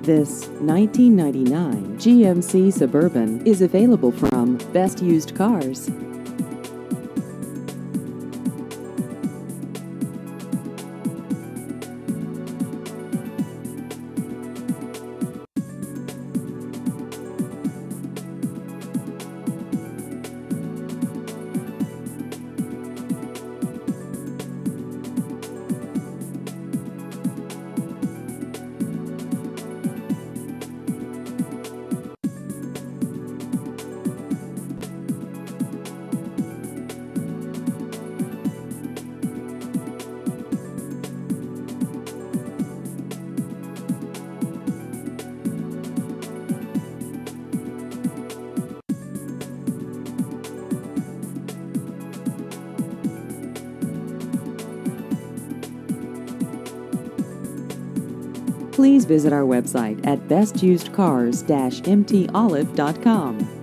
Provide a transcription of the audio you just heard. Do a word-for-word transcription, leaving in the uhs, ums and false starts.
This nineteen ninety-nine G M C Suburban is available from Best Used Cars. Please visit our website at best used cars dash m t olive dot com.